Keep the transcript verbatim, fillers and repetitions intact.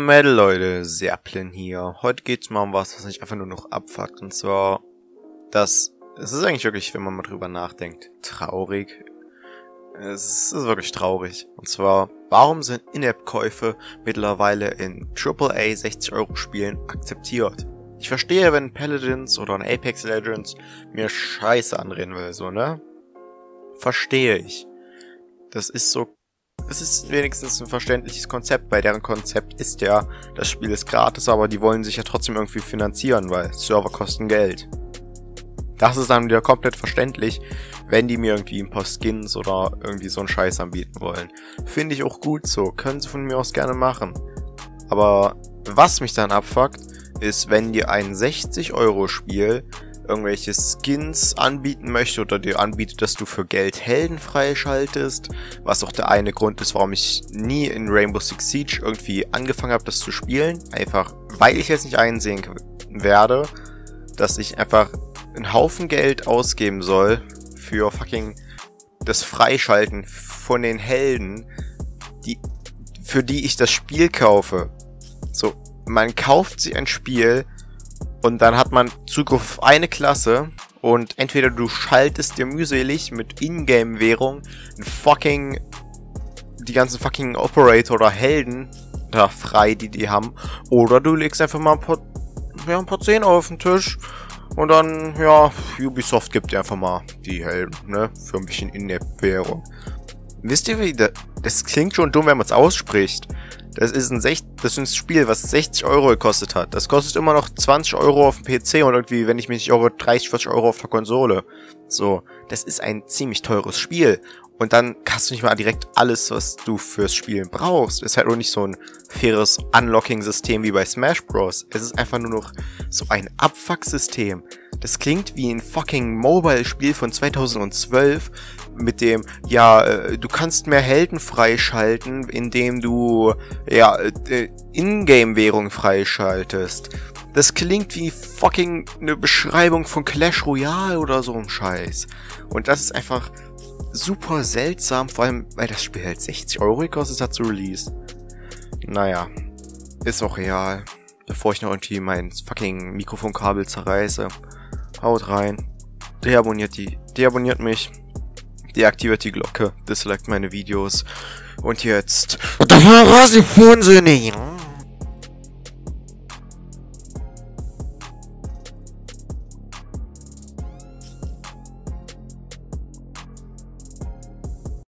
Metal, Leute, Serplin hier. Heute geht's mal um was, was mich einfach nur noch abfuckt. Und zwar, das, es ist eigentlich wirklich, wenn man mal drüber nachdenkt, traurig. Es ist wirklich traurig. Und zwar, warum sind In-App-Käufe mittlerweile in Triple A sechzig Euro Spielen akzeptiert? Ich verstehe, wenn Paladins oder ein Apex Legends mir Scheiße anreden will, so, ne? Verstehe ich. Das ist so, es ist wenigstens ein verständliches Konzept, weil deren Konzept ist ja, das Spiel ist gratis, aber die wollen sich ja trotzdem irgendwie finanzieren, weil Server kosten Geld. Das ist dann wieder komplett verständlich, wenn die mir irgendwie ein paar Skins oder irgendwie so einen Scheiß anbieten wollen. Finde ich auch gut so, können sie von mir aus gerne machen. Aber was mich dann abfuckt, ist, wenn dir ein sechzig Euro Spiel irgendwelche Skins anbieten möchte oder dir anbietet, dass du für Geld Helden freischaltest, was auch der eine Grund ist, warum ich nie in Rainbow Six Siege irgendwie angefangen habe, das zu spielen. Einfach, weil ich jetzt nicht einsehen werde, dass ich einfach einen Haufen Geld ausgeben soll für fucking das Freischalten von den Helden, die, für die ich das Spiel kaufe. So, man kauft sich ein Spiel und dann hat man Zugriff auf eine Klasse und entweder du schaltest dir mühselig mit Ingame-Währung ein fucking, die ganzen fucking Operator oder Helden da frei, die die haben, oder du legst einfach mal ein paar, ja, ein paar Zehn auf den Tisch und dann, ja, Ubisoft gibt dir einfach mal die Helden, ne, für ein bisschen In-App-Währung. Wisst ihr, wie das, das klingt schon dumm, wenn man es ausspricht. Das ist ein sech, das ist ein Spiel, was sechzig Euro gekostet hat. Das kostet immer noch zwanzig Euro auf dem P C und irgendwie, wenn ich mich nicht irre, dreißig, vierzig Euro auf der Konsole. So, das ist ein ziemlich teures Spiel. Und dann hast du nicht mal direkt alles, was du fürs Spielen brauchst. Es ist halt auch nicht so ein faires Unlocking-System wie bei Smash Bros. Es ist einfach nur noch so ein Abfuck-System. Das klingt wie ein fucking Mobile-Spiel von zweitausendzwölf mit dem, ja, äh, du kannst mehr Helden freischalten, indem du, ja, äh, Ingame-Währung freischaltest. Das klingt wie fucking eine Beschreibung von Clash Royale oder so ein Scheiß. Und das ist einfach super seltsam, vor allem, weil das Spiel halt sechzig Euro gekostet hat zu Release. Naja, ist auch real. Bevor ich noch irgendwie mein fucking Mikrofonkabel zerreiße. Haut rein. Deabonniert die, deabonniert mich. Deaktiviert die Glocke. Disliked meine Videos. Und jetzt...